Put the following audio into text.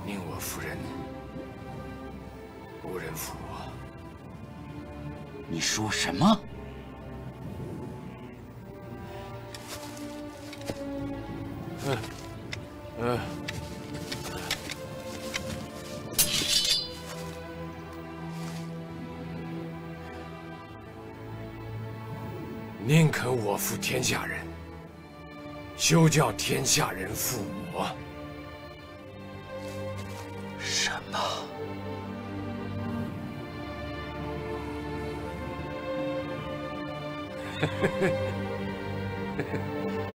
宁我夫人无人负我。 你说什么？ 宁肯我负天下人，休叫天下人负我。 什么？